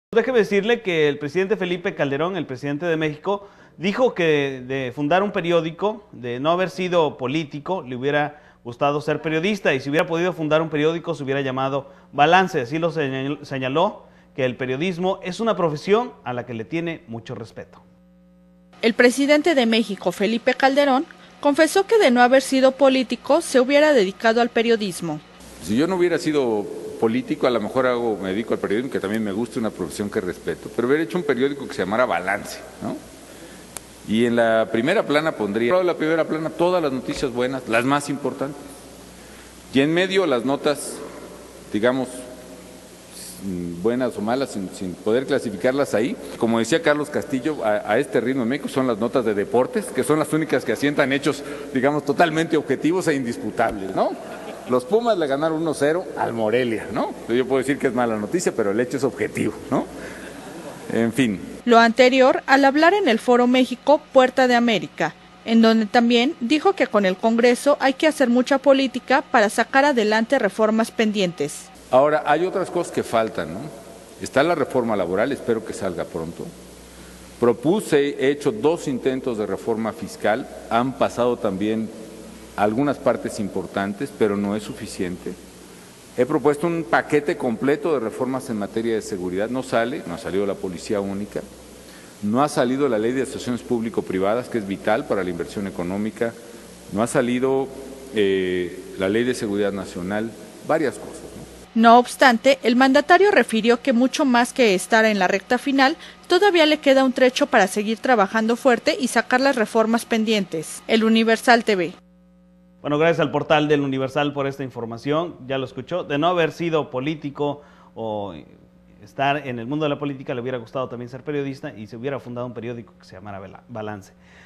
Déjeme decirle que el presidente Felipe Calderón, el presidente de México, dijo que de fundar un periódico, de no haber sido político, le hubiera gustado ser periodista, y si hubiera podido fundar un periódico se hubiera llamado Balance. Así lo señaló, que el periodismo es una profesión a la que le tiene mucho respeto. El presidente de México, Felipe Calderón, confesó que de no haber sido político se hubiera dedicado al periodismo. Si yo no hubiera sido político, a lo mejor me dedico al periodismo, que también me gusta, una profesión que respeto, pero hubiera hecho un periódico que se llamara Balance, ¿no? Y en la primera plana pondría, en la primera plana, todas las noticias buenas, las más importantes, y en medio las notas, digamos, buenas o malas, sin poder clasificarlas ahí. Como decía Carlos Castillo, a este ritmo en México son las notas de deportes, que son las únicas que asientan hechos, digamos, totalmente objetivos e indisputables, ¿no? Los Pumas le ganaron 1-0 al Morelia, ¿no? Yo puedo decir que es mala noticia, pero el hecho es objetivo, ¿no? En fin. Lo anterior al hablar en el Foro México Puerta de América, en donde también dijo que con el Congreso hay que hacer mucha política para sacar adelante reformas pendientes. Ahora, hay otras cosas que faltan, ¿no? Está la reforma laboral, espero que salga pronto. He hecho 2 intentos de reforma fiscal, han pasado también algunas partes importantes, pero no es suficiente. He propuesto un paquete completo de reformas en materia de seguridad, no ha salido la policía única, no ha salido la ley de asociaciones público-privadas, que es vital para la inversión económica, no ha salido la ley de seguridad nacional, varias cosas, ¿no? No obstante, el mandatario refirió que mucho más que estar en la recta final, todavía le queda un trecho para seguir trabajando fuerte y sacar las reformas pendientes. El Universal TV. Bueno, gracias al portal del Universal por esta información. Ya lo escuchó. De no haber sido político o estar en el mundo de la política, le hubiera gustado también ser periodista y se hubiera fundado un periódico que se llamara Balance.